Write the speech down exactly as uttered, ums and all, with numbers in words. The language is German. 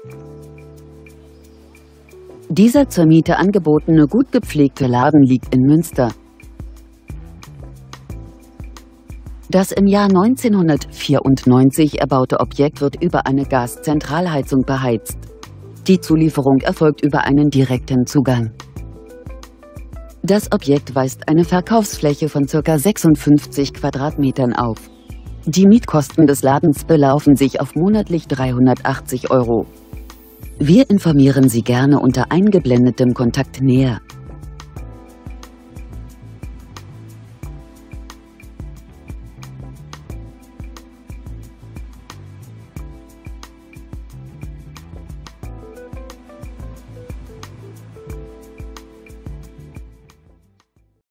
Dieser zur Miete angebotene gut gepflegte Laden liegt in Münster. Das im Jahr neunzehnhundertvierundneunzig erbaute Objekt wird über eine Gaszentralheizung beheizt. Die Zulieferung erfolgt über einen direkten Zugang. Das Objekt weist eine Verkaufsfläche von ca. sechsundfünfzig Quadratmetern auf. Die Mietkosten des Ladens belaufen sich auf monatlich dreihundertachtzig Euro. Wir informieren Sie gerne unter eingeblendetem Kontakt näher.